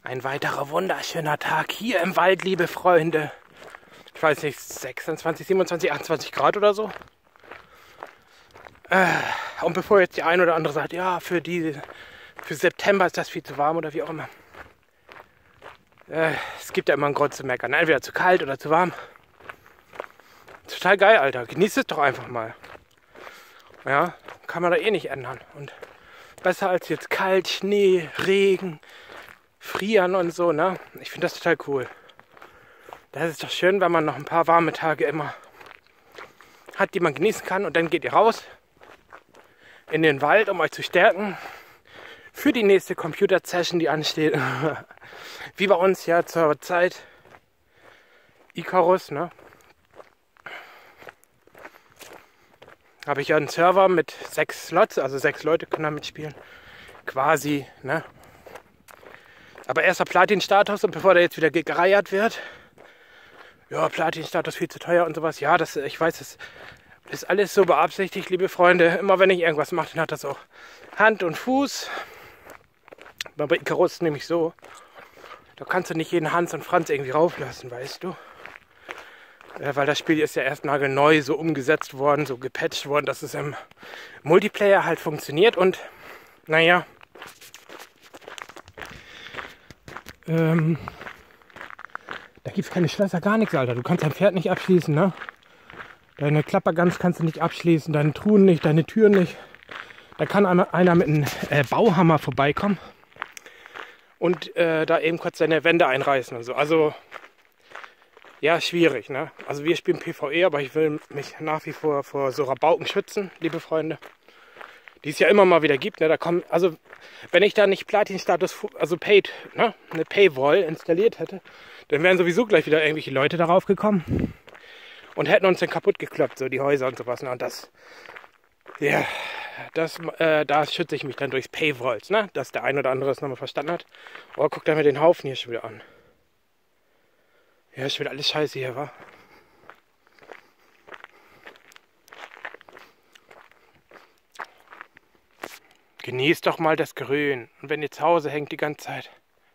Ein weiterer wunderschöner Tag hier im Wald, liebe Freunde. Ich weiß nicht, 26, 27, 28 Grad oder so. Und bevor jetzt die ein oder andere sagt, ja, für September ist das viel zu warm oder wie auch immer. Es gibt ja immer einen Grund zu meckern. Entweder zu kalt oder zu warm. Total geil, Alter. Genießt es doch einfach mal. Ja, kann man da eh nicht ändern. Und besser als jetzt kalt, Schnee, Regen, Frieren und so, ne? Ich finde das total cool. Das ist doch schön, wenn man noch ein paar warme Tage immer hat, die man genießen kann. Und dann geht ihr raus in den Wald, um euch zu stärken für die nächste Computer-Session, die ansteht. Wie bei uns ja zur Zeit Icarus, ne? Habe ich ja einen Server mit 6 Slots, also 6 Leute können da mitspielen. Quasi, ne? Aber erster Platin-Status und bevor der jetzt wieder gereiert wird, ja, Platin-Status viel zu teuer und sowas. Ja, ich weiß, das ist alles so beabsichtigt, liebe Freunde. Immer wenn ich irgendwas mache, dann hat das auch Hand und Fuß. Aber bei Icarus ist nämlich so, da kannst du nicht jeden Hans und Franz irgendwie rauflassen, weißt du. Weil das Spiel ist ja erst nagelneu so umgesetzt worden, so gepatcht worden, dass es im Multiplayer halt funktioniert. Und naja, da gibt es keine Schlösser, gar nichts, Alter. Du kannst dein Pferd nicht abschließen, ne? Deine Klappergans kannst du nicht abschließen, deine Truhen nicht, deine Türen nicht. Da kann einer mit einem Bauhammer vorbeikommen und da eben kurz seine Wände einreißen und so. Also, ja, schwierig, ne? Also wir spielen PvE, aber ich will mich nach wie vor vor so Rabauken schützen, liebe Freunde. Die es ja immer mal wieder gibt, ne? Da kommen, also wenn ich da nicht Platin-Status, also Paid, ne? Eine Paywall installiert hätte, dann wären sowieso gleich wieder irgendwelche Leute darauf gekommen und hätten uns dann kaputt gekloppt, so die Häuser und sowas, ne? Und das, ja, da schütze ich mich dann durchs Paywalls, ne? Dass der ein oder andere es nochmal verstanden hat. Oh, guck da mir den Haufen hier schon wieder an. Ja, ist schon wieder alles scheiße hier, wa? Genießt doch mal das Grün. Und wenn ihr zu Hause hängt die ganze Zeit,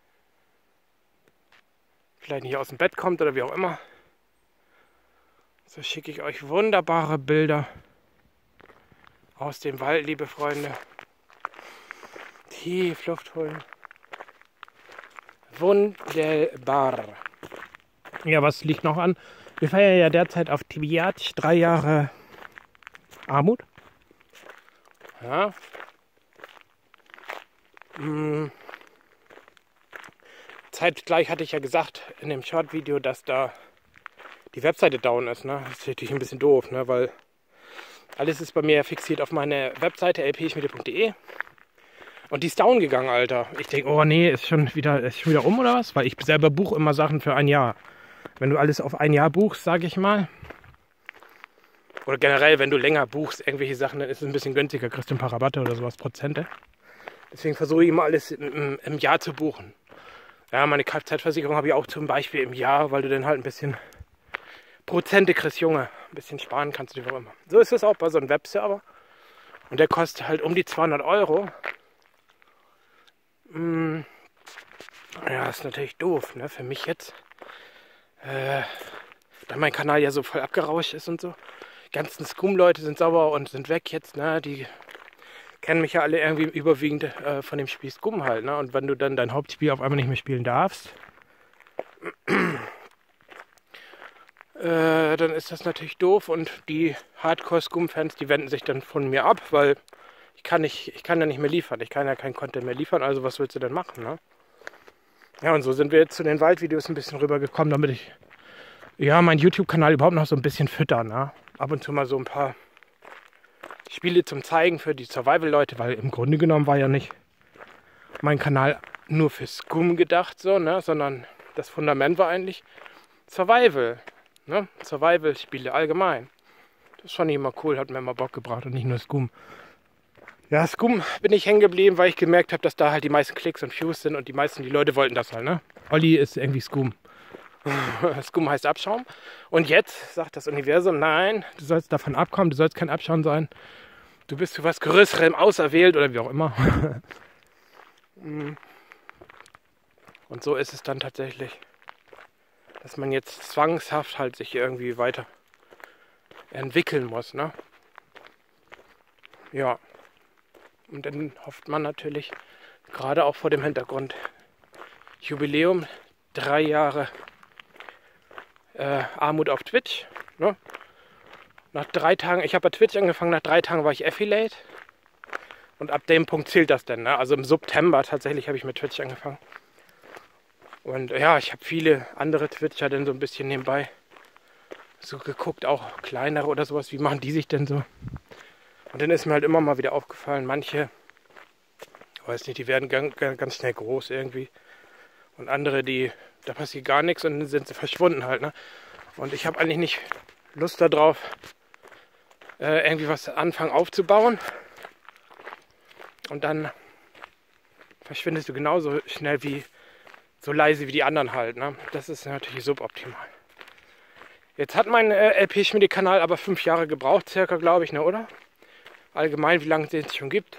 vielleicht nicht aus dem Bett kommt oder wie auch immer, so schicke ich euch wunderbare Bilder aus dem Wald, liebe Freunde. Tief Luft holen. Wunderbar. Ja, was liegt noch an? Wir feiern ja derzeit auf Tibiat 3 Jahre Armut. Ja. Zeitgleich hatte ich ja gesagt in dem Short-Video, dass da die Webseite down ist. Ne? Das ist natürlich ein bisschen doof, ne? Weil alles ist bei mir fixiert auf meine Webseite lpschmiede.de und die ist down gegangen, Alter. Ich denke, oh nee, ist schon wieder um oder was? Weil ich selber buche immer Sachen für ein Jahr. Wenn du alles auf ein Jahr buchst, sage ich mal, oder generell, wenn du länger buchst, irgendwelche Sachen, dann ist es ein bisschen günstiger, kriegst du ein paar Rabatte oder sowas, Prozente. Deswegen versuche ich immer alles im Jahr zu buchen. Ja, meine Kfz-Versicherung habe ich auch zum Beispiel im Jahr, weil du dann halt ein bisschen Prozente kriegst, Junge. Ein bisschen sparen kannst du dir auch immer. So ist es auch bei so einem Webserver. Und der kostet halt um die 200 Euro. Ja, ist natürlich doof, ne, für mich jetzt. Da mein Kanal ja so voll abgerauscht ist und so. Die ganzen Scum-Leute sind sauer und sind weg jetzt, ne, die kennen mich ja alle irgendwie überwiegend von dem Spiel Scum halt, ne? Und wenn du dann dein Hauptspiel auf einmal nicht mehr spielen darfst, dann ist das natürlich doof und die Hardcore-Scum-Fans, die wenden sich dann von mir ab, weil ich kann ja nicht mehr liefern, ich kann ja kein Content mehr liefern, also was willst du denn machen, ne? Ja, und so sind wir jetzt zu den Waldvideos ein bisschen rübergekommen, damit ich ja meinen YouTube-Kanal überhaupt noch so ein bisschen füttern, ne? Ab und zu mal so ein paar Spiele zum Zeigen für die Survival-Leute, weil im Grunde genommen war ja nicht mein Kanal nur für Scum gedacht, so, ne, sondern das Fundament war eigentlich Survival, ne, Survival-Spiele allgemein. Das fand ich immer cool, hat mir immer Bock gebracht und nicht nur Scum. Ja, Scum bin ich hängen geblieben, weil ich gemerkt habe, dass da halt die meisten Klicks und Views sind und die Leute wollten das halt, ne. Olli ist irgendwie Scum. Scum heißt Abschaum. Und jetzt sagt das Universum, nein, du sollst davon abkommen, du sollst kein Abschaum sein. Du bist für was Größerem auserwählt oder wie auch immer. Und Und so ist es dann tatsächlich, dass man jetzt zwangshaft halt sich irgendwie weiter entwickeln muss, ne? Ja. Und dann hofft man natürlich, gerade auch vor dem Hintergrund Jubiläum, 3 Jahre Armut auf Twitch, ne? Nach 3 Tagen, ich habe bei Twitch angefangen, nach 3 Tagen war ich Affiliate. Und ab dem Punkt zählt das dann, ne? Also im September tatsächlich habe ich mit Twitch angefangen. Und ja, ich habe viele andere Twitcher dann so ein bisschen nebenbei so geguckt, auch kleinere oder sowas, wie machen die sich denn so? Und dann ist mir halt immer mal wieder aufgefallen, manche, ich weiß nicht, die werden ganz schnell groß irgendwie. Und andere, da passiert gar nichts und dann sind sie verschwunden halt, ne? Und ich habe eigentlich nicht Lust darauf, irgendwie was anfangen aufzubauen. Und dann verschwindest du genauso schnell wie, so leise wie die anderen halt, ne? Das ist natürlich suboptimal. Jetzt hat mein LP-Schmiede-Kanal aber 5 Jahre gebraucht, circa, glaube ich, ne, oder? Allgemein, wie lange es den schon gibt.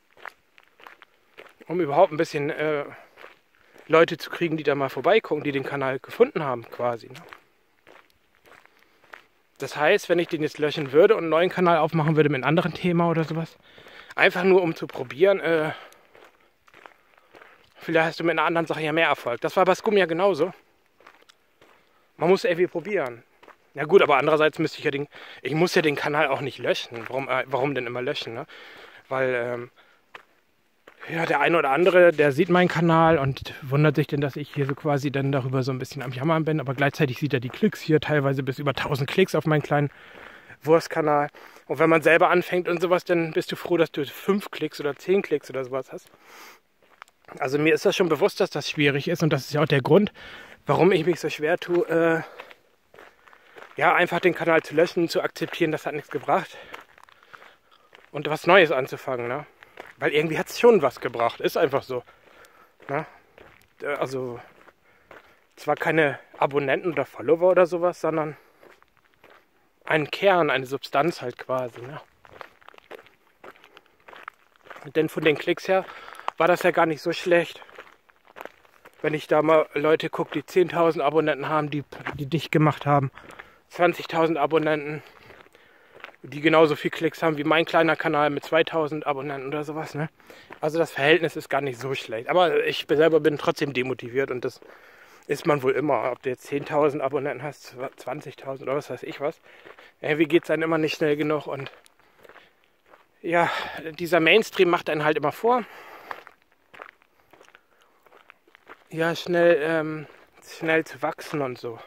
Um überhaupt ein bisschen Leute zu kriegen, die da mal vorbeigucken, die den Kanal gefunden haben, quasi, ne? Das heißt, wenn ich den jetzt löschen würde und einen neuen Kanal aufmachen würde mit einem anderen Thema oder sowas, einfach nur um zu probieren, vielleicht hast du mit einer anderen Sache ja mehr Erfolg. Das war bei Scum ja genauso. Man muss irgendwie probieren. Ja gut, aber andererseits müsste ich muss ja den Kanal auch nicht löschen. Warum denn immer löschen, ne? Weil, ja, der eine oder andere, der sieht meinen Kanal und wundert sich denn, dass ich hier so quasi dann darüber so ein bisschen am Jammern bin. Aber gleichzeitig sieht er die Klicks hier, teilweise bis über 1000 Klicks auf meinen kleinen Wurstkanal. Und wenn man selber anfängt und sowas, dann bist du froh, dass du 5 Klicks oder 10 Klicks oder sowas hast. Also mir ist das schon bewusst, dass das schwierig ist. Und das ist ja auch der Grund, warum ich mich so schwer tue, ja, einfach den Kanal zu löschen, zu akzeptieren, das hat nichts gebracht. Und was Neues anzufangen, ne? Weil irgendwie hat es schon was gebracht, ist einfach so. Ne? Also zwar keine Abonnenten oder Follower oder sowas, sondern einen Kern, eine Substanz halt quasi. Ne? Denn von den Klicks her war das ja gar nicht so schlecht. Wenn ich da mal Leute gucke, die 10.000 Abonnenten haben, die dicht gemacht haben, 20.000 Abonnenten, die genauso viel Klicks haben wie mein kleiner Kanal mit 2.000 Abonnenten oder sowas. Ne? Also das Verhältnis ist gar nicht so schlecht. Aber ich selber bin trotzdem demotiviert und das ist man wohl immer. Ob du jetzt 10.000 Abonnenten hast, 20.000 oder was weiß ich was. Irgendwie geht es einem immer nicht schnell genug. Und ja, dieser Mainstream macht einen halt immer vor. Ja, schnell zu wachsen und so.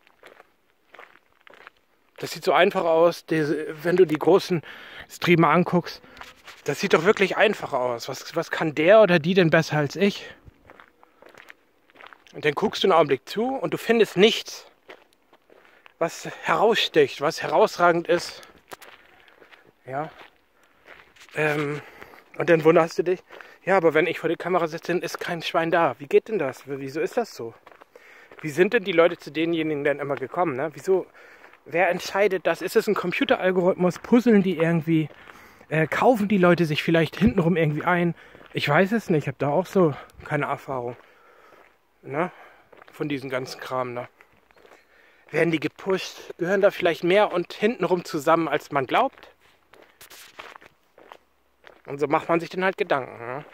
Das sieht so einfach aus, wenn du die großen Streamer anguckst. Das sieht doch wirklich einfach aus. Was kann der oder die denn besser als ich? Und dann guckst du einen Augenblick zu und du findest nichts, was heraussticht, was herausragend ist. Ja. Und dann wunderst du dich, ja, aber wenn ich vor der Kamera sitze, dann ist kein Schwein da. Wie geht denn das? Wieso ist das so? Wie sind denn die Leute zu denjenigen dann immer gekommen? Ne? Wieso? Wer entscheidet das? Ist es ein Computeralgorithmus? Puzzeln die irgendwie? Kaufen die Leute sich vielleicht hintenrum irgendwie ein? Ich weiß es nicht. Ich habe da auch so keine Erfahrung. Ne? Von diesem ganzen Kram. Ne? Werden die gepusht? Gehören da vielleicht mehr und hintenrum zusammen, als man glaubt? Und so macht man sich dann halt Gedanken. Ne?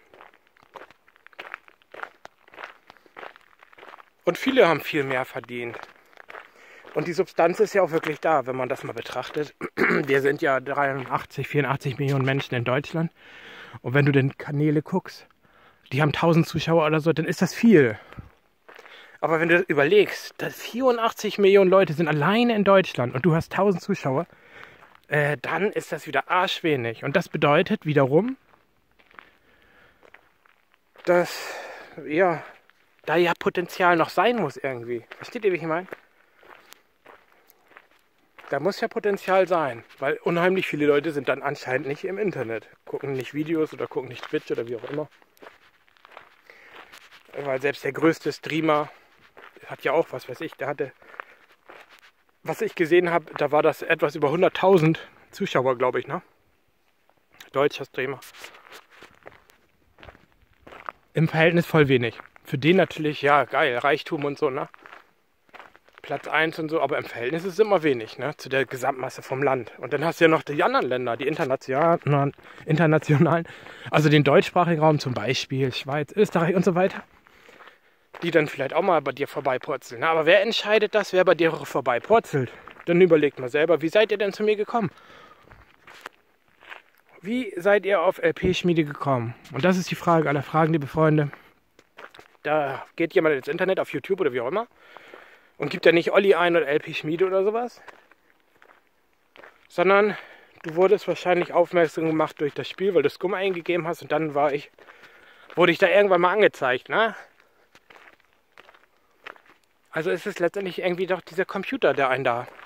Und viele haben viel mehr verdient. Und die Substanz ist ja auch wirklich da, wenn man das mal betrachtet. Wir sind ja 83, 84 Millionen Menschen in Deutschland. Und wenn du den Kanäle guckst, die haben 1000 Zuschauer oder so, dann ist das viel. Aber wenn du überlegst, dass 84 Millionen Leute sind alleine in Deutschland und du hast 1000 Zuschauer, dann ist das wieder arschwenig. Und das bedeutet wiederum, dass da ja Potenzial noch sein muss irgendwie. Versteht ihr, wie ich meine? Da muss ja Potenzial sein, weil unheimlich viele Leute sind dann anscheinend nicht im Internet. Gucken nicht Videos oder gucken nicht Twitch oder wie auch immer. Weil selbst der größte Streamer hat ja auch, was weiß ich, der hatte, was ich gesehen habe, da war das etwas über 100.000 Zuschauer, glaube ich, ne? Deutscher Streamer. Im Verhältnis voll wenig. für den natürlich, ja, geil, Reichtum und so, ne? Platz 1 und so, aber im Verhältnis ist es immer wenig, ne? Zu der Gesamtmasse vom Land. Und dann hast du ja noch die anderen Länder, die internationalen, also den deutschsprachigen Raum zum Beispiel, Schweiz, Österreich und so weiter, die dann vielleicht auch mal bei dir vorbeipurzeln. Ne? Aber wer entscheidet das, wer bei dir vorbeipurzelt? Dann überlegt mal selber, wie seid ihr denn zu mir gekommen? Wie seid ihr auf LP-Schmiede gekommen? Und das ist die Frage aller Fragen, liebe Freunde. Da geht jemand ins Internet, auf YouTube oder wie auch immer, und gibt ja nicht Olli ein oder LP-Schmiede oder sowas, sondern du wurdest wahrscheinlich aufmerksam gemacht durch das Spiel, weil du Scum eingegeben hast und dann wurde ich da irgendwann mal angezeigt, ne? Also ist es letztendlich irgendwie doch dieser Computer, der einen da,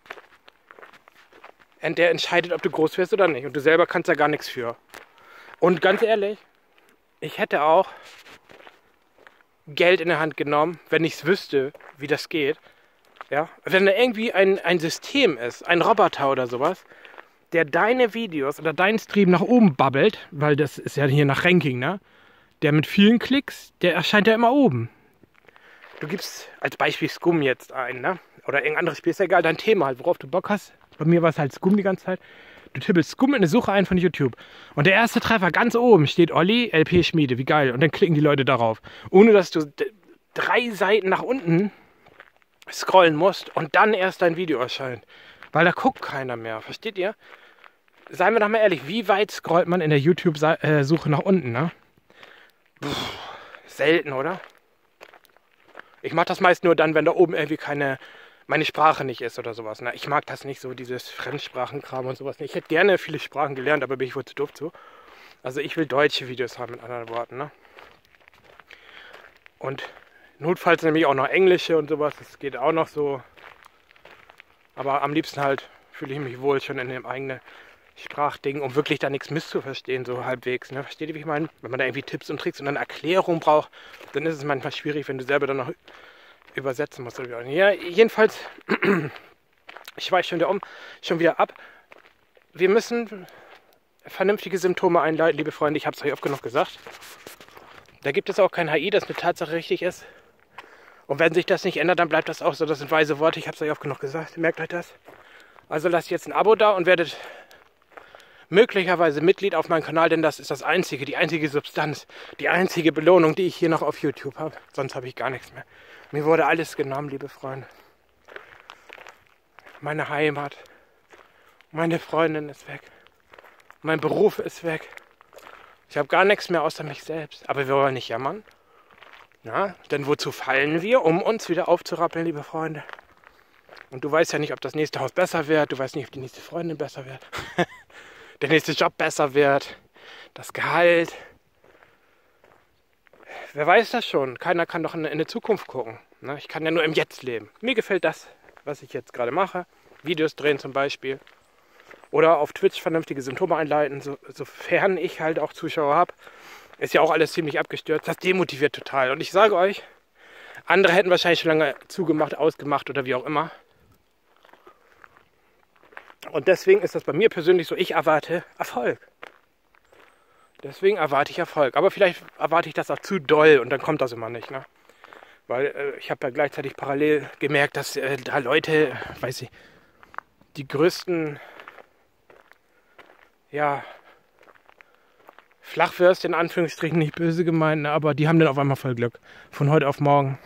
der entscheidet, ob du groß wirst oder nicht. Und du selber kannst da gar nichts für. Und ganz ehrlich, ich hätte auch Geld in der Hand genommen, wenn ich es wüsste, wie das geht. Ja? Wenn da irgendwie ein System ist, ein Roboter oder sowas, der deine Videos oder deinen Stream nach oben babbelt, weil das ist ja hier nach Ranking, ne? Der mit vielen Klicks, der erscheint ja immer oben. Du gibst als Beispiel Scum jetzt ein, ne? Oder irgendein anderes Spiel, ist ja egal, dein Thema halt, worauf du Bock hast. Bei mir war es halt Scum die ganze Zeit. Du tippelst Scum in eine Suche ein von YouTube. Und der erste Treffer ganz oben steht Olli, LP Schmiede, wie geil. Und dann klicken die Leute darauf. Ohne dass du 3 Seiten nach unten scrollen musst und dann erst dein Video erscheint. Weil da guckt keiner mehr, versteht ihr? Seien wir doch mal ehrlich, wie weit scrollt man in der YouTube-Suche nach unten, ne? Selten, oder? Ich mache das meist nur dann, wenn da oben irgendwie meine Sprache nicht ist oder sowas. Ne? Ich mag das nicht so, dieses Fremdsprachenkram und sowas. Ich hätte gerne viele Sprachen gelernt, aber bin ich wohl zu doof zu. Also ich will deutsche Videos haben, mit anderen Worten. Ne? Und notfalls nämlich auch noch englische und sowas. Das geht auch noch so. Aber am liebsten halt fühle ich mich wohl schon in dem eigenen Sprachding, um wirklich da nichts misszuverstehen, so halbwegs. Ne? Versteht ihr, wie ich meine? Wenn man da irgendwie Tipps und Tricks und eine Erklärung braucht, dann ist es manchmal schwierig, wenn du selber dann noch übersetzen musst. Ja, jedenfalls, ich weiche schon wieder ab. Wir müssen vernünftige Symptome einleiten, liebe Freunde. Ich habe es euch oft genug gesagt. Da gibt es auch kein HI, das eine Tatsache richtig ist. Und wenn sich das nicht ändert, dann bleibt das auch so. Das sind weise Worte. Ich habe es euch oft genug gesagt. Merkt euch das. Also lasst jetzt ein Abo da und werdet möglicherweise Mitglied auf meinem Kanal, denn das ist die einzige Substanz, die einzige Belohnung, die ich hier noch auf YouTube habe. Sonst habe ich gar nichts mehr. Mir wurde alles genommen, liebe Freunde. Meine Heimat, meine Freundin ist weg, mein Beruf ist weg. Ich habe gar nichts mehr außer mich selbst. Aber wir wollen nicht jammern. Na, denn wozu fallen wir, um uns wieder aufzurappeln, liebe Freunde? Und du weißt ja nicht, ob das nächste Haus besser wird. Du weißt nicht, ob die nächste Freundin besser wird. Der nächste Job besser wird. Das Gehalt. Wer weiß das schon? Keiner kann doch in die Zukunft gucken. Ne? Ich kann ja nur im Jetzt leben. Mir gefällt das, was ich jetzt gerade mache. Videos drehen zum Beispiel. Oder auf Twitch vernünftige Symptome einleiten, sofern ich halt auch Zuschauer habe. Ist ja auch alles ziemlich abgestürzt. Das demotiviert total. Und ich sage euch, andere hätten wahrscheinlich schon lange zugemacht, ausgemacht oder wie auch immer. Und deswegen ist das bei mir persönlich so, ich erwarte Erfolg. Deswegen erwarte ich Erfolg. Aber vielleicht erwarte ich das auch zu doll und dann kommt das immer nicht. Ne? Weil ich habe ja gleichzeitig parallel gemerkt, dass da Leute, weiß ich, die größten, ja, Flachwürste in Anführungsstrichen, nicht böse gemeint, ne? Aber die haben dann auf einmal voll Glück. Von heute auf morgen.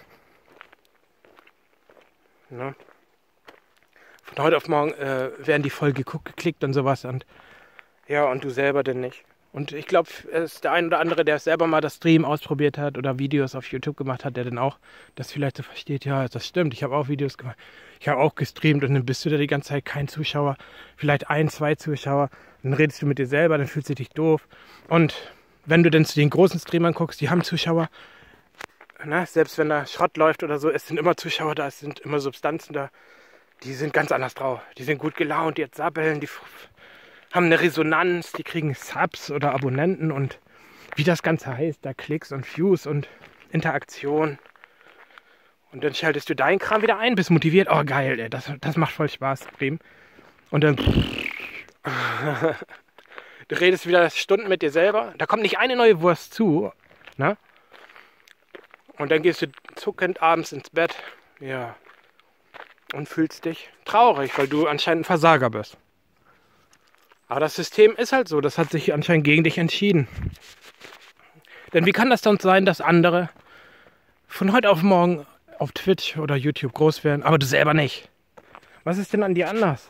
Ne? Von heute auf morgen werden die voll geklickt und sowas. Und ja, und du selber denn nicht. Und ich glaube, es ist der ein oder andere, der selber mal das Stream ausprobiert hat oder Videos auf YouTube gemacht hat, der dann auch das vielleicht so versteht, ja, das stimmt, ich habe auch Videos gemacht, ich habe auch gestreamt und dann bist du da die ganze Zeit kein Zuschauer, vielleicht 1, 2 Zuschauer, dann redest du mit dir selber, dann fühlst du dich doof. Und wenn du dann zu den großen Streamern guckst, die haben Zuschauer, na, selbst wenn da Schrott läuft oder so, es sind immer Zuschauer da, es sind immer Substanzen da, die sind ganz anders drauf, die sind gut gelaunt, die jetzt sabbeln, die haben eine Resonanz, die kriegen Subs oder Abonnenten und wie das Ganze heißt, da Klicks und Views und Interaktion. Und dann schaltest du deinen Kram wieder ein, bist motiviert, oh geil, ey, das macht voll Spaß, Stream. Und dann du redest wieder Stunden mit dir selber, da kommt nicht eine neue Wurst zu, ne? Und dann gehst du zuckend abends ins Bett, ja, und fühlst dich traurig, weil du anscheinend ein Versager bist. Aber das System ist halt so, das hat sich anscheinend gegen dich entschieden. Denn wie kann das dann sein, dass andere von heute auf morgen auf Twitch oder YouTube groß werden, aber du selber nicht? Was ist denn an dir anders?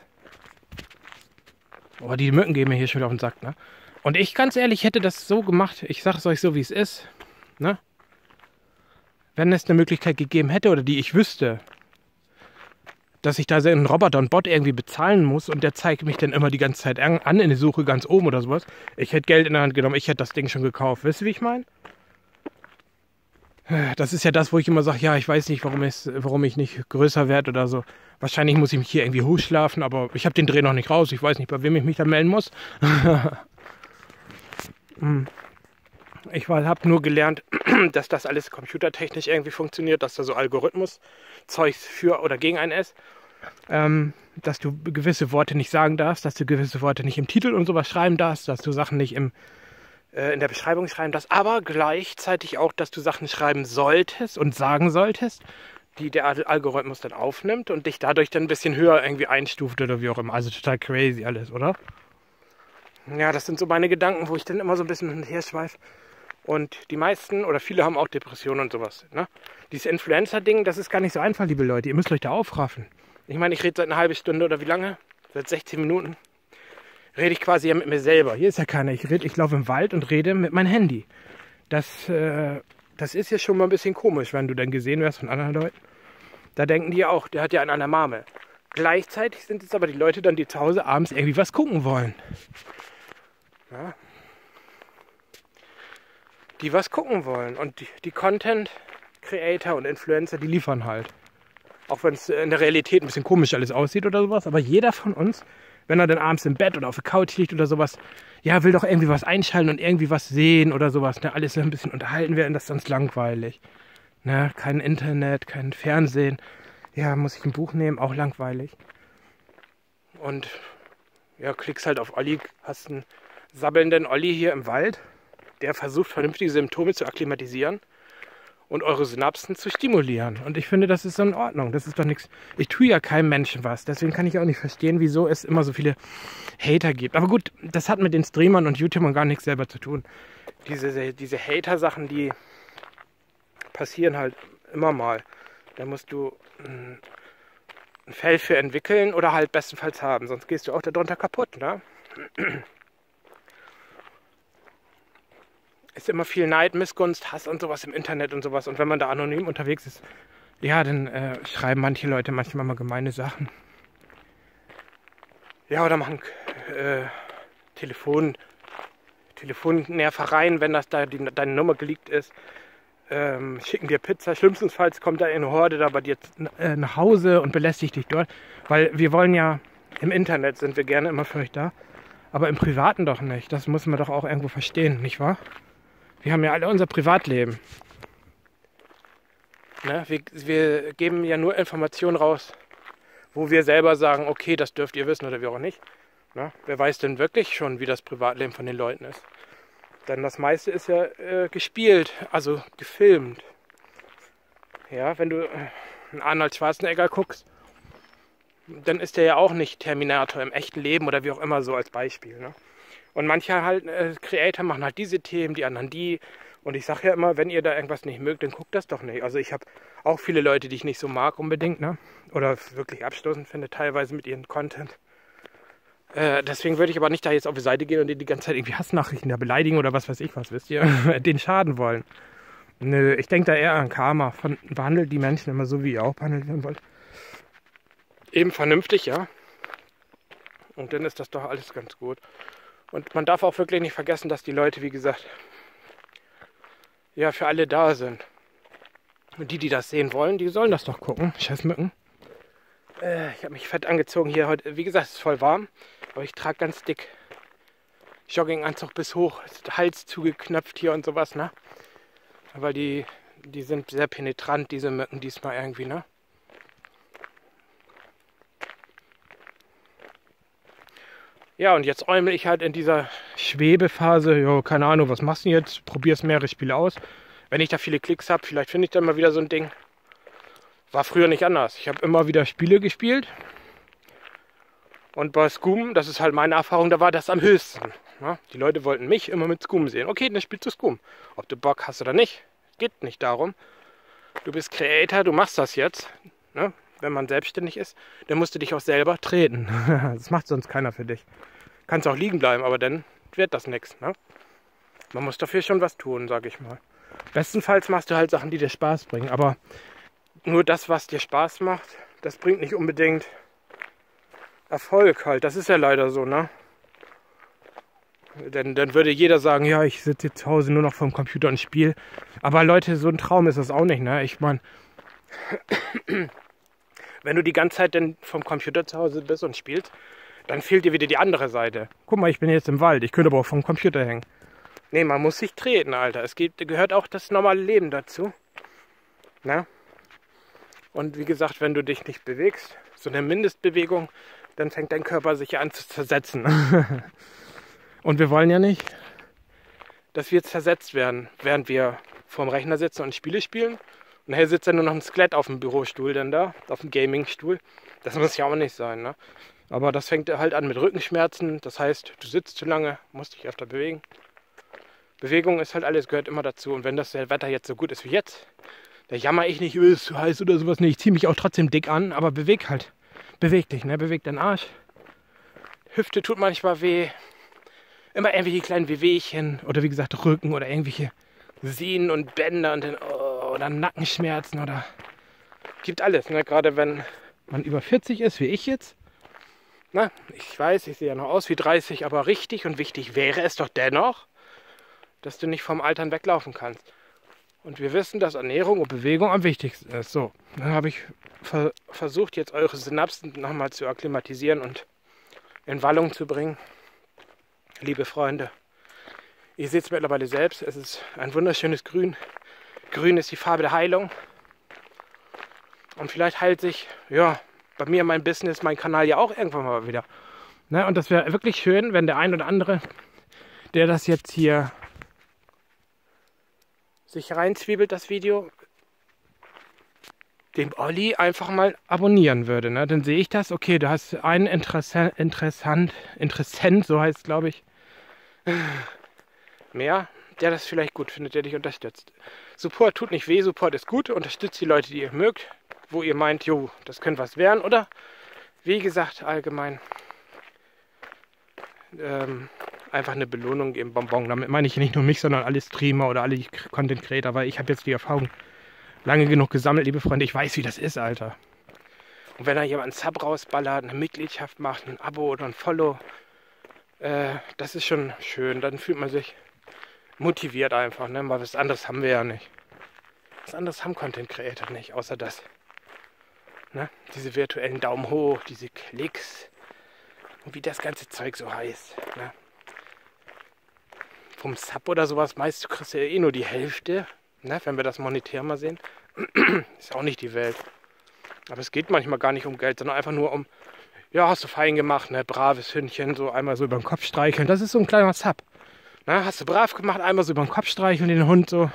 Oh, die Mücken gehen mir hier schon wieder auf den Sack, ne? Und ich, ganz ehrlich, hätte das so gemacht, ich sage es euch so, wie es ist, ne? Wenn es eine Möglichkeit gegeben hätte oder die ich wüsste, dass ich da so einen Roboter und Bot irgendwie bezahlen muss und der zeigt mich dann immer die ganze Zeit an in die Suche ganz oben oder sowas. Ich hätte Geld in der Hand genommen, ich hätte das Ding schon gekauft. Wisst ihr, wie ich meine? Das ist ja das, wo ich immer sage, ja, ich weiß nicht, warum ich nicht größer werde oder so. Wahrscheinlich muss ich mich hier irgendwie hochschlafen, aber ich habe den Dreh noch nicht raus. Ich weiß nicht, bei wem ich mich da melden muss. Ich habe nur gelernt, dass das alles computertechnisch irgendwie funktioniert, dass da so Algorithmus-Zeugs für oder gegen einen ist. Dass du gewisse Worte nicht sagen darfst, dass du gewisse Worte nicht im Titel und sowas schreiben darfst, dass du Sachen nicht in der Beschreibung schreiben darfst, aber gleichzeitig auch, dass du Sachen schreiben solltest und sagen solltest, die der Algorithmus dann aufnimmt und dich dadurch dann ein bisschen höher irgendwie einstuft oder wie auch immer. Also total crazy alles, oder? Ja, das sind so meine Gedanken, wo ich dann immer so ein bisschen hin und her schweife. Und die meisten oder viele haben auch Depressionen und sowas. Ne? Dieses Influencer-Ding, das ist gar nicht so einfach, liebe Leute. Ihr müsst euch da aufraffen. Ich meine, ich rede seit einer halben Stunde oder wie lange? Seit 16 Minuten. Rede ich quasi ja mit mir selber. Hier ist ja keiner. Ich laufe im Wald und rede mit meinem Handy. Das ist ja schon mal ein bisschen komisch, wenn du dann gesehen wirst von anderen Leuten. Da denken die ja auch, der hat ja einen an der Marmel. Gleichzeitig sind es aber die Leute dann, die zu Hause abends irgendwie was gucken wollen. Ja. Die was gucken wollen. Und die Content-Creator und Influencer, die liefern halt. Auch wenn es in der Realität ein bisschen komisch alles aussieht oder sowas. Aber jeder von uns, wenn er dann abends im Bett oder auf der Couch liegt oder sowas, ja, will doch irgendwie was einschalten und irgendwie was sehen oder sowas. Ne? Alles ein bisschen unterhalten werden, das ist sonst langweilig. Ne? Kein Internet, kein Fernsehen. Ja, muss ich ein Buch nehmen, auch langweilig. Und ja, klickst halt auf Olli, hast einen sabbelnden Olli hier im Wald, der versucht, vernünftige Symptome zu akklimatisieren und eure Synapsen zu stimulieren. Und ich finde, das ist so in Ordnung. Das ist doch nichts. Ich tue ja keinem Menschen was. Deswegen kann ich auch nicht verstehen, wieso es immer so viele Hater gibt. Aber gut, das hat mit den Streamern und YouTubern gar nichts selber zu tun. Diese Hater-Sachen, die passieren halt immer mal. Da musst du ein Fell für entwickeln oder halt bestenfalls haben. Sonst gehst du auch darunter kaputt, ne? Ist immer viel Neid, Missgunst, Hass und sowas im Internet und sowas. Und wenn man da anonym unterwegs ist, ja, dann schreiben manche Leute manchmal mal gemeine Sachen. Ja, oder machen Telefonnervereien, wenn das da deine Nummer geleakt ist. Schicken dir Pizza. Schlimmstenfalls kommt da eine Horde da bei dir nach Hause und belästigt dich dort. Weil wir wollen ja, im Internet sind wir gerne immer für euch da. Aber im Privaten doch nicht. Das muss man doch auch irgendwo verstehen, nicht wahr? Wir haben ja alle unser Privatleben. Ne? Wir geben ja nur Informationen raus, wo wir selber sagen, okay, das dürft ihr wissen oder wie auch nicht. Ne? Wer weiß denn wirklich schon, wie das Privatleben von den Leuten ist? Denn das meiste ist ja gespielt, also gefilmt. Ja, wenn du einen Arnold Schwarzenegger guckst, dann ist der ja auch nicht Terminator im echten Leben oder wie auch immer, so als Beispiel. Ne? Und manche halt Creator machen halt diese Themen, die anderen die. Und ich sage ja immer, wenn ihr da irgendwas nicht mögt, dann guckt das doch nicht. Also ich habe auch viele Leute, die ich nicht so mag unbedingt, ne? Oder wirklich abstoßend finde, teilweise mit ihrem Content. Deswegen würde ich aber nicht da jetzt auf die Seite gehen und die ganze Zeit irgendwie Hassnachrichten da beleidigen oder was weiß ich was, wisst ihr, den schaden wollen. Nö, ich denke da eher an Karma. Behandelt die Menschen immer so, wie ihr auch behandelt werden wollt. Eben vernünftig, ja. Und dann ist das doch alles ganz gut. Und man darf auch wirklich nicht vergessen, dass die Leute, wie gesagt, ja, für alle da sind. Und die das sehen wollen, die sollen das doch gucken. Scheiß Mücken. Ich habe mich fett angezogen hier heute. Wie gesagt, es ist voll warm. Aber ich trage ganz dick Jogginganzug bis hoch. Hals zugeknöpft hier und sowas, ne? Aber die sind sehr penetrant, diese Mücken diesmal irgendwie, ne? Ja, und jetzt äumel ich halt in dieser Schwebephase. Jo, keine Ahnung, was machst du jetzt? Probierst mehrere Spiele aus. wenn ich da viele Klicks habe, vielleicht finde ich dann mal wieder so ein Ding. War früher nicht anders. Ich habe immer wieder Spiele gespielt. Und bei Scum, das ist halt meine Erfahrung, da war das am höchsten. Ne? Die Leute wollten mich immer mit Scum sehen. Okay, dann spielst du Scum. Ob du Bock hast oder nicht, geht nicht darum. Du bist Creator, du machst das jetzt. Ne? Wenn man selbstständig ist, dann musst du dich auch selber treten. Das macht sonst keiner für dich. Kannst auch liegen bleiben, aber dann wird das nichts. Ne? Man muss dafür schon was tun, sag ich mal. Bestenfalls machst du halt Sachen, die dir Spaß bringen. Aber nur das, was dir Spaß macht, das bringt nicht unbedingt Erfolg halt. Das ist ja leider so, ne? Denn dann würde jeder sagen, ja, ich sitze jetzt zu Hause nur noch vorm Computer und spiele. Aber Leute, so ein Traum ist das auch nicht, ne? Ich meine, wenn du die ganze Zeit dann vom Computer zu Hause bist und spielst, dann fehlt dir wieder die andere Seite. Guck mal, ich bin jetzt im Wald, ich könnte aber auch vom Computer hängen. Nee, man muss sich treten, Alter. Gehört auch das normale Leben dazu. Ne? Und wie gesagt, wenn du dich nicht bewegst, so eine Mindestbewegung, dann fängt dein Körper sich an zu zersetzen. Und wir wollen ja nicht, dass wir zersetzt werden, während wir vorm Rechner sitzen und Spiele spielen. Und nachher sitzt dann nur noch ein Skelett auf dem Bürostuhl dann da, auf dem Gamingstuhl. Das muss ja auch nicht sein, ne? Aber das fängt halt an mit Rückenschmerzen. Das heißt, du sitzt zu lange, musst dich öfter bewegen. Bewegung ist halt alles, gehört immer dazu. Und wenn das Wetter jetzt so gut ist wie jetzt, da jammer ich nicht, es ist zu heiß oder sowas. Nee, ich ziehe mich auch trotzdem dick an, aber beweg halt. Beweg dich, ne? Beweg deinen Arsch. Hüfte tut manchmal weh. Immer irgendwelche kleinen Wehwehchen oder wie gesagt Rücken oder irgendwelche Sehnen und Bänder und dann, oder Nackenschmerzen oder gibt alles, ne? Gerade wenn man über 40 ist, wie ich jetzt. Na, ich weiß, ich sehe ja noch aus wie 30, aber richtig und wichtig wäre es doch dennoch, dass du nicht vom Altern weglaufen kannst. Und wir wissen, dass Ernährung und Bewegung am wichtigsten ist. So, dann habe ich versucht, jetzt eure Synapsen nochmal zu akklimatisieren und in Wallung zu bringen. Liebe Freunde, ihr seht es mittlerweile selbst, es ist ein wunderschönes Grün. Grün ist die Farbe der Heilung. Und vielleicht heilt sich, ja, bei mir mein Business, mein Kanal ja auch irgendwann mal wieder. Ne? Und das wäre wirklich schön, wenn der ein oder andere, der das jetzt hier sich reinzwiebelt, das Video, dem Olli einfach mal abonnieren würde. Ne? Dann sehe ich das, okay, du hast einen Interessent, so heißt es, glaube ich, mehr, der das vielleicht gut findet, der dich unterstützt. Support tut nicht weh, Support ist gut, unterstützt die Leute, die ihr mögt, wo ihr meint, jo, das könnte was werden, oder wie gesagt, allgemein einfach eine Belohnung geben, Bonbon. Damit meine ich nicht nur mich, sondern alle Streamer oder alle Content Creator, weil ich habe jetzt die Erfahrung lange genug gesammelt, liebe Freunde, ich weiß, wie das ist, Alter. Und wenn da jemand einen Sub rausballert, eine Mitgliedschaft macht, ein Abo oder ein Follow, das ist schon schön. Dann fühlt man sich motiviert einfach, ne? Weil was anderes haben wir ja nicht. Was anderes haben Content Creator nicht, außer das. Ne? Diese virtuellen Daumen hoch, diese Klicks und wie das ganze Zeug so heißt. Ne? Vom Sub oder sowas, meist kriegst du ja eh nur die Hälfte, ne? Wenn wir das monetär mal sehen. Ist auch nicht die Welt. Aber es geht manchmal gar nicht um Geld, sondern einfach nur um, ja, hast du fein gemacht, ne? Braves Hündchen, so einmal so über den Kopf streicheln. Das ist so ein kleiner Sub. Ne? Hast du brav gemacht, einmal so über den Kopf streicheln, den Hund so.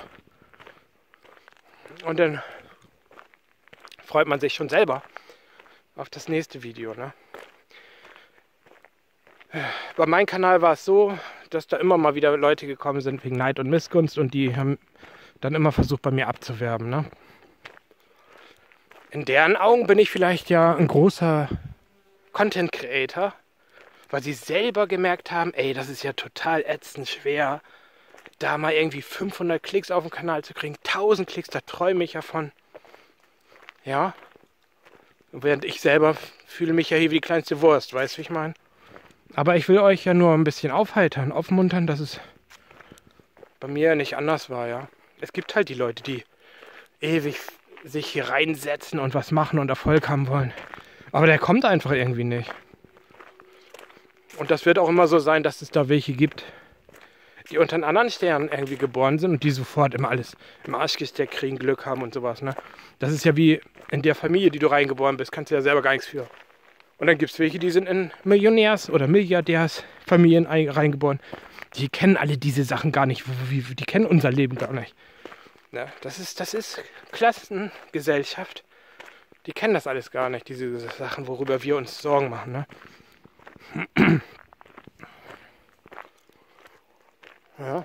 Und dann freut man sich schon selber auf das nächste Video. Ne? Bei meinem Kanal war es so, dass da immer mal wieder Leute gekommen sind wegen Neid und Missgunst und die haben dann immer versucht, bei mir abzuwerben. Ne? In deren Augen bin ich vielleicht ja ein großer Content Creator, weil sie selber gemerkt haben, ey, das ist ja total ätzend schwer, da mal irgendwie 500 Klicks auf dem Kanal zu kriegen, 1000 Klicks, da träume ich ja von. Ja, während ich selber fühle mich ja hier wie die kleinste Wurst, weißt du, wie ich meine? Aber ich will euch ja nur ein bisschen aufheitern, aufmuntern, dass es bei mir nicht anders war, ja. Es gibt halt die Leute, die ewig sich hier reinsetzen und was machen und Erfolg haben wollen. Aber der kommt einfach irgendwie nicht. Und das wird auch immer so sein, dass es da welche gibt, die unter einen anderen Sternen irgendwie geboren sind und die sofort immer alles im Arsch gesteckt kriegen, Glück haben und sowas. Ne? Das ist ja wie in der Familie, die du reingeboren bist, kannst du ja selber gar nichts für. Und dann gibt es welche, die sind in Millionärs- oder Milliardärsfamilien reingeboren. Die kennen alle diese Sachen gar nicht. Die kennen unser Leben gar nicht. Ne? Das ist Klassengesellschaft. Die kennen das alles gar nicht, diese Sachen, worüber wir uns Sorgen machen. Ne? Ja.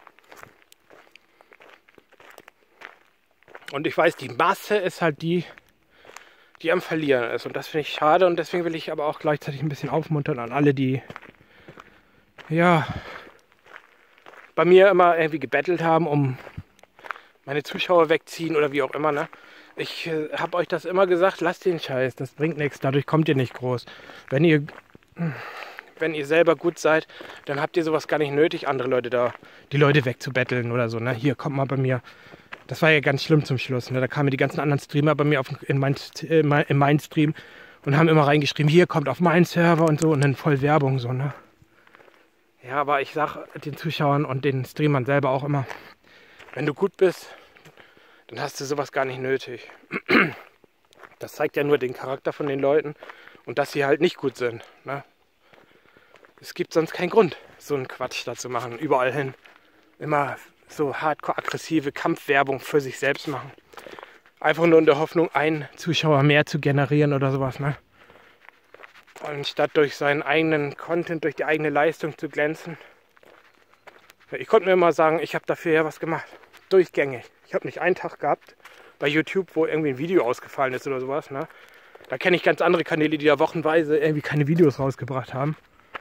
Und ich weiß, die Masse ist halt die am Verlieren ist. Und das finde ich schade. Und deswegen will ich aber auch gleichzeitig ein bisschen aufmuntern an alle, die ja bei mir immer irgendwie gebettelt haben, um meine Zuschauer wegziehen oder wie auch immer. Ne? Ich habe euch das immer gesagt, lasst den Scheiß, das bringt nichts, dadurch kommt ihr nicht groß. Wenn ihr selber gut seid, dann habt ihr sowas gar nicht nötig, andere Leute die Leute wegzubetteln oder so. Ne? Hier, kommt mal bei mir. Das war ja ganz schlimm zum Schluss. Ne? Da kamen die ganzen anderen Streamer bei mir in mein Stream und haben immer reingeschrieben, hier, kommt auf meinen Server und so und dann voll Werbung so. Ne? Ja, aber ich sag den Zuschauern und den Streamern selber auch immer, wenn du gut bist, dann hast du sowas gar nicht nötig. Das zeigt ja nur den Charakter von den Leuten und dass sie halt nicht gut sind. Ne? Es gibt sonst keinen Grund, so einen Quatsch da zu machen. Überall hin immer so hardcore-aggressive Kampfwerbung für sich selbst machen. Einfach nur in der Hoffnung, einen Zuschauer mehr zu generieren oder sowas. Ne? Anstatt durch seinen eigenen Content, durch die eigene Leistung zu glänzen. Ich konnte mir immer sagen, ich habe dafür ja was gemacht. Durchgängig. Ich habe nicht einen Tag gehabt bei YouTube, wo irgendwie ein Video ausgefallen ist oder sowas. Ne? Da kenne ich ganz andere Kanäle, die da wochenweise irgendwie keine Videos rausgebracht haben.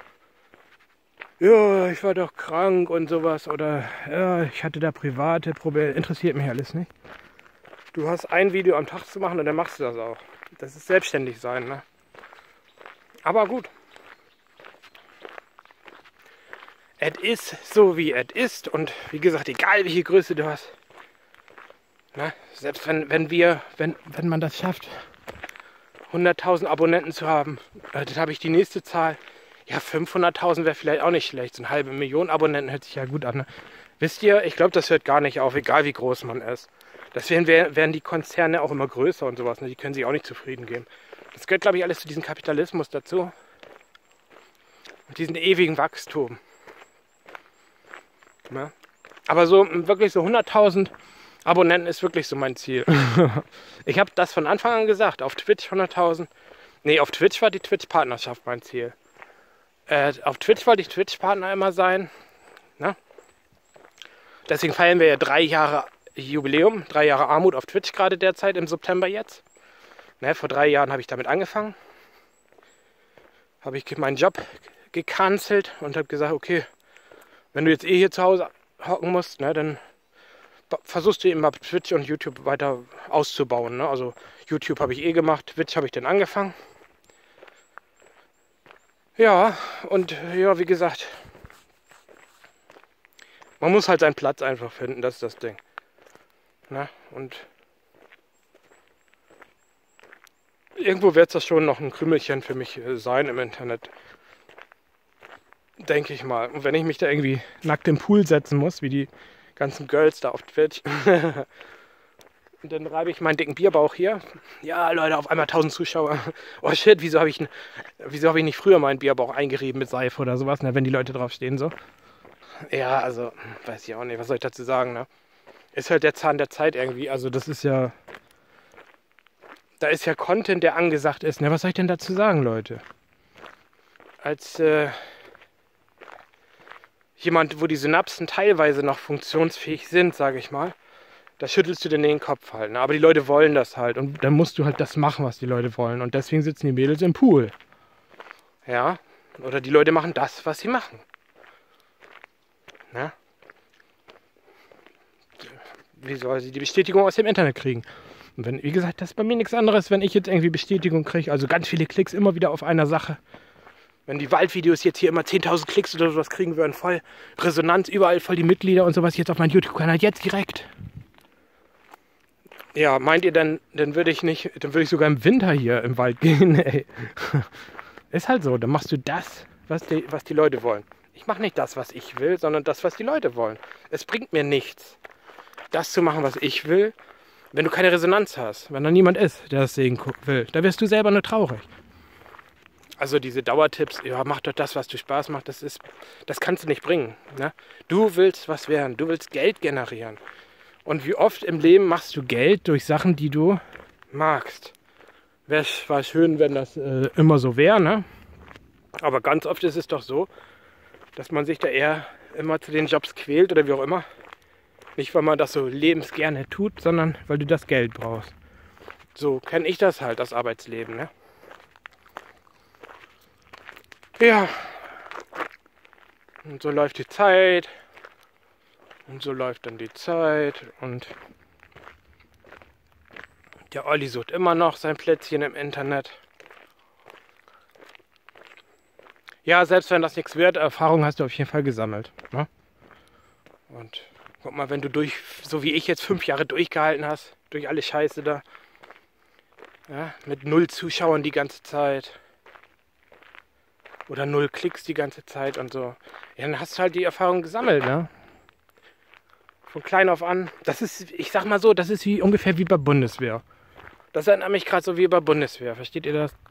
Ja, ich war doch krank und sowas. Oder ja, ich hatte da private Probleme. Interessiert mich alles nicht. Du hast ein Video am Tag zu machen und dann machst du das auch. Das ist selbstständig sein. Ne? Aber gut. Es ist so, wie es ist. Und wie gesagt, egal welche Größe du hast. Ne? Selbst wenn man das schafft, 100.000 Abonnenten zu haben, dann habe ich die nächste Zahl. Ja, 500.000 wäre vielleicht auch nicht schlecht. So eine halbe Million Abonnenten hört sich ja gut an. Ne? Wisst ihr, ich glaube, das hört gar nicht auf, egal wie groß man ist. Deswegen werden die Konzerne auch immer größer und sowas. Ne? Die können sich auch nicht zufrieden geben. Das gehört, glaube ich, alles zu diesem Kapitalismus dazu. Und diesen ewigen Wachstum. Ja? Aber so wirklich so 100.000 Abonnenten ist wirklich so mein Ziel. Ich habe das von Anfang an gesagt. Auf Twitch 100.000. Nee, auf Twitch war die Twitch-Partnerschaft mein Ziel. Auf Twitch wollte ich Twitch-Partner immer sein. Ne? Deswegen feiern wir ja 3 Jahre Jubiläum, 3 Jahre Armut auf Twitch gerade derzeit im September jetzt. Ne, vor 3 Jahren habe ich damit angefangen. Habe ich meinen Job gecancelt und habe gesagt, okay, wenn du jetzt hier zu Hause hocken musst, ne, dann versuchst du eben mal Twitch und YouTube weiter auszubauen. Ne? Also YouTube habe ich gemacht, Twitch habe ich dann angefangen. Ja, und ja, wie gesagt, man muss halt seinen Platz einfach finden, das ist das Ding. Na, und irgendwo wird es das schon noch ein Krümelchen für mich sein im Internet. Denke ich mal. Und wenn ich mich da irgendwie nackt im Pool setzen muss, wie die ganzen Girls da auf Twitch, und dann reibe ich meinen dicken Bierbauch hier. Ja, Leute, auf einmal 1000 Zuschauer. Oh shit, wieso habe ich nicht früher meinen Bierbauch eingerieben mit Seife oder sowas, ne, wenn die Leute drauf stehen so. Ja, also, weiß ich auch nicht, was soll ich dazu sagen, ne? Ist halt der Zahn der Zeit irgendwie, also das ist ja, da ist ja Content, der angesagt ist, ne, was soll ich denn dazu sagen, Leute? Als jemand, wo die Synapsen teilweise noch funktionsfähig sind, sage ich mal, da schüttelst du dir den Kopf halt. Ne? Aber die Leute wollen das halt. Und dann musst du halt das machen, was die Leute wollen. Und deswegen sitzen die Mädels im Pool. Ja? Oder die Leute machen das, was sie machen. Ne? Wie soll sie die Bestätigung aus dem Internet kriegen? Und wenn, wie gesagt, das ist bei mir nichts anderes, wenn ich jetzt irgendwie Bestätigung kriege. Also ganz viele Klicks immer wieder auf einer Sache. Wenn die Waldvideos jetzt hier immer 10.000 Klicks oder sowas kriegen würden, voll Resonanz, überall voll die Mitglieder und sowas jetzt auf meinem YouTube-Kanal, jetzt direkt. Ja, meint ihr, dann würde ich sogar im Winter hier im Wald gehen, ey. Ist halt so, dann machst du das, was die Leute wollen. Ich mache nicht das, was ich will, sondern das, was die Leute wollen. Es bringt mir nichts, das zu machen, was ich will, wenn du keine Resonanz hast. Wenn da niemand ist, der das sehen will, da wirst du selber nur traurig. Also diese Dauertipps, ja, mach doch das, was dir Spaß macht, das kannst du nicht bringen. Ne? Du willst was werden, du willst Geld generieren. Und wie oft im Leben machst du Geld durch Sachen, die du magst. War schön, wenn das immer so wäre, ne? Aber ganz oft ist es doch so, dass man sich da eher immer zu den Jobs quält oder wie auch immer. Nicht, weil man das so lebensgerne tut, sondern weil du das Geld brauchst. So kenne ich das halt, das Arbeitsleben, ne? Ja. Und so läuft die Zeit. Und so läuft dann die Zeit. Und der Olli sucht immer noch sein Plätzchen im Internet. Ja, selbst wenn das nichts wird, Erfahrung hast du auf jeden Fall gesammelt. Ne? Und guck mal, wenn du so wie ich jetzt 5 Jahre durchgehalten hast, durch alle Scheiße da, ja, mit 0 Zuschauern die ganze Zeit oder 0 Klicks die ganze Zeit und so, ja, dann hast du halt die Erfahrung gesammelt, ne? Von klein auf an. Das ist, ich sag mal so, das ist ungefähr wie bei Bundeswehr. Das erinnert mich gerade so wie bei Bundeswehr. Versteht ihr das?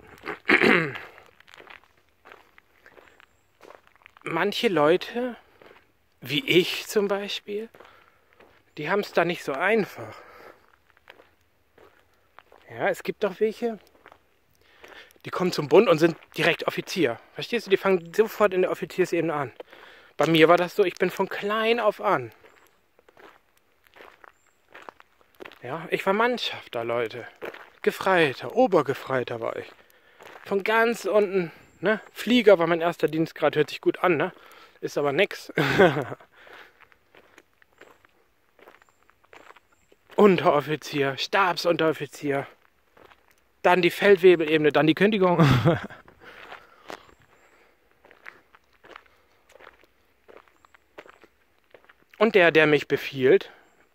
Manche Leute, wie ich zum Beispiel, die haben es da nicht so einfach. Ja, es gibt doch welche, die kommen zum Bund und sind direkt Offizier. Verstehst du? Die fangen sofort in der Offiziersebene an. Bei mir war das so, ich bin von klein auf an. Ja, ich war Mannschafter, Leute. Gefreiter, Obergefreiter war ich. Von ganz unten, ne? Flieger war mein erster Dienstgrad, hört sich gut an, ne? Ist aber nix. Unteroffizier, Stabsunteroffizier. Dann die Feldwebelebene, dann die Kündigung. Und der mich befiehlt,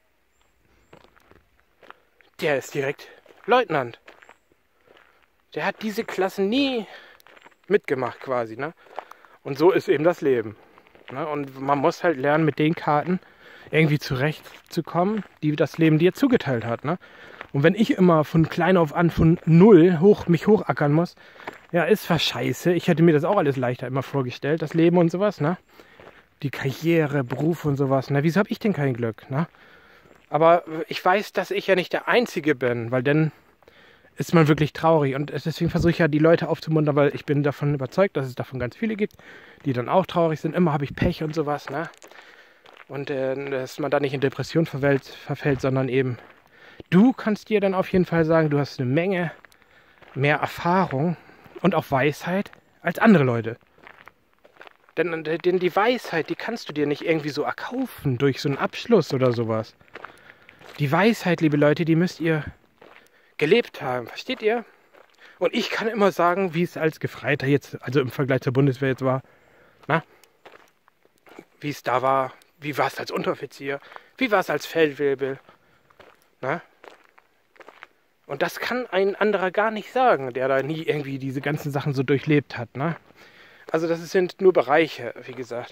der ist direkt Leutnant. Der hat diese Klassen nie mitgemacht quasi, ne? Und so ist eben das Leben. Ne? Und man muss halt lernen, mit den Karten irgendwie zurechtzukommen, die das Leben dir zugeteilt hat, ne? Und wenn ich immer von klein auf an von 0 mich hochackern muss, ja, ist zwar scheiße. Ich hätte mir das auch alles leichter immer vorgestellt, das Leben und sowas, ne? Die Karriere, Beruf und sowas, ne? Wieso habe ich denn kein Glück, ne? Aber ich weiß, dass ich ja nicht der Einzige bin, weil dann ist man wirklich traurig. Und deswegen versuche ich ja, die Leute aufzumuntern, weil ich bin davon überzeugt, dass es davon ganz viele gibt, die dann auch traurig sind. Immer habe ich Pech und sowas, ne? Und dass man da nicht in Depression verfällt, sondern eben, du kannst dir dann auf jeden Fall sagen, du hast eine Menge mehr Erfahrung und auch Weisheit als andere Leute. Denn die Weisheit, die kannst du dir nicht irgendwie so erkaufen durch so einen Abschluss oder sowas. Die Weisheit, liebe Leute, die müsst ihr gelebt haben. Versteht ihr? Und ich kann immer sagen, wie es als Gefreiter jetzt, also im Vergleich zur Bundeswehr jetzt war, na? Wie es da war, wie war es als Unteroffizier, wie war es als Feldwebel. Na? Und das kann ein anderer gar nicht sagen, der da nie irgendwie diese ganzen Sachen so durchlebt hat. Ne? Also das sind nur Bereiche, wie gesagt.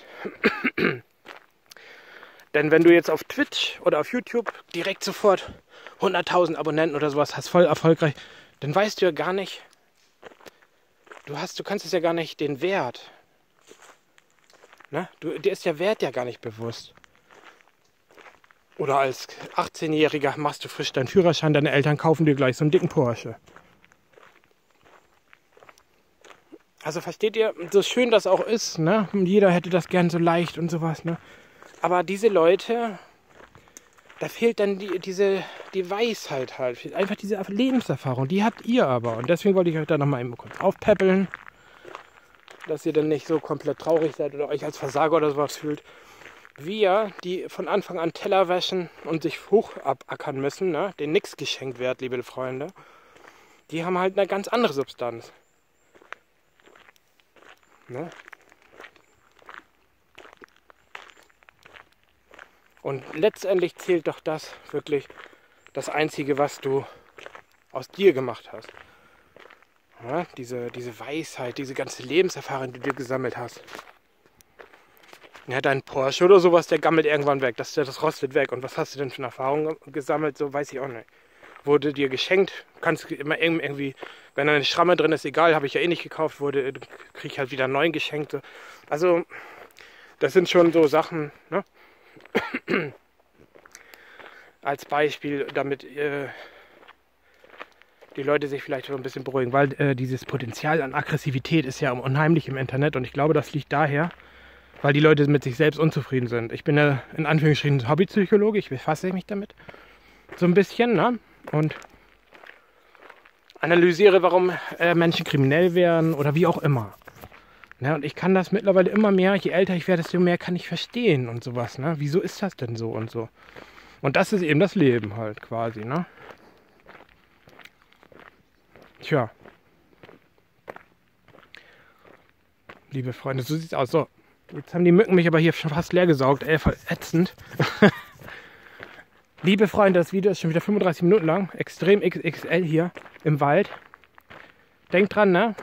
Denn wenn du jetzt auf Twitch oder auf YouTube direkt sofort 100.000 Abonnenten oder sowas hast, voll erfolgreich, dann weißt du ja gar nicht, du kannst es ja gar nicht den Wert. Ne? Dir ist der Wert ja gar nicht bewusst. Oder als 18-Jähriger machst du frisch deinen Führerschein, deine Eltern kaufen dir gleich so einen dicken Porsche. Also versteht ihr, so schön das auch ist, ne? Jeder hätte das gern so leicht und sowas, ne? Aber diese Leute, da fehlt dann die Weisheit halt. Einfach diese Lebenserfahrung, die habt ihr aber. Und deswegen wollte ich euch da nochmal eben kurz aufpäppeln, dass ihr dann nicht so komplett traurig seid oder euch als Versager oder sowas fühlt. Wir, die von Anfang an Teller wäschen und sich hoch abackern müssen, ne? Denen nichts geschenkt wird, liebe Freunde, die haben halt eine ganz andere Substanz. Ne? Und letztendlich zählt doch das wirklich das Einzige, was du aus dir gemacht hast. Ja, diese Weisheit, diese ganze Lebenserfahrung, die du gesammelt hast. Ja, dein Porsche oder sowas, der gammelt irgendwann weg. Das rostet weg. Und was hast du denn für eine Erfahrung gesammelt? So weiß ich auch nicht. Wurde dir geschenkt. Kannst immer irgendwie, wenn da eine Schramme drin ist, egal, habe ich ja eh nicht gekauft, kriege ich halt wieder einen neuen geschenkt. Also, das sind schon so Sachen, ne? als Beispiel, damit die Leute sich vielleicht so ein bisschen beruhigen, weil dieses Potenzial an Aggressivität ist ja unheimlich im Internet und ich glaube, das liegt daher, weil die Leute mit sich selbst unzufrieden sind. Ich bin ja in Anführungsstrichen Hobbypsychologe, ich befasse mich damit so ein bisschen, ne? Und analysiere, warum Menschen kriminell werden oder wie auch immer. Ne? Und ich kann das mittlerweile immer mehr, je älter ich werde, desto mehr kann ich verstehen und sowas. Ne? Wieso ist das denn so und so? Und das ist eben das Leben halt quasi, ne? Tja. Liebe Freunde, so sieht's aus. So, jetzt haben die Mücken mich aber hier schon fast leer gesaugt. Ey, voll ätzend. Liebe Freunde, das Video ist schon wieder 35 Minuten lang. Extrem XXL hier im Wald. Denkt dran, ne?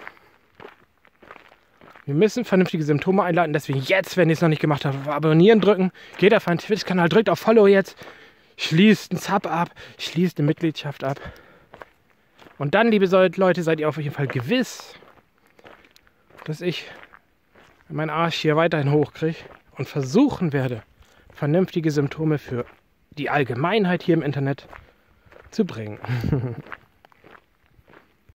Wir müssen vernünftige Symptome einleiten. Deswegen jetzt, wenn ihr es noch nicht gemacht habt, auf Abonnieren drücken. Geht auf meinen Twitch-Kanal, drückt auf Follow jetzt. Schließt einen Sub ab. Schließt eine Mitgliedschaft ab. Und dann, liebe Leute, seid ihr auf jeden Fall gewiss, dass ich meinen Arsch hier weiterhin hochkriege und versuchen werde, vernünftige Symptome für die Allgemeinheit hier im Internet zu bringen.